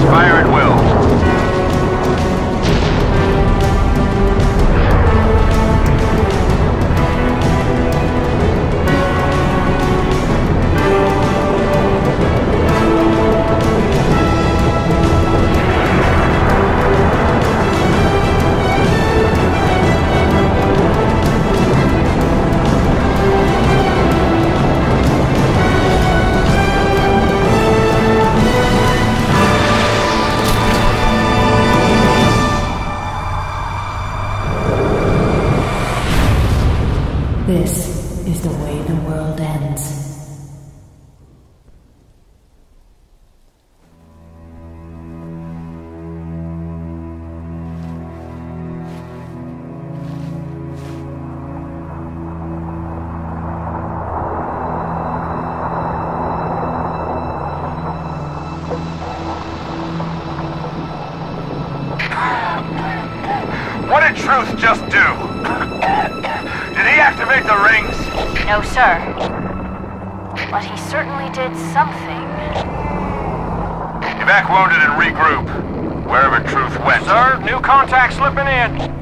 Fire at will. This is the way the world ends. What did Truth just do? Did he activate the rings? No, sir. But he certainly did something. Evac wounded and regroup. Wherever Truth went. Sir, new contact slipping in.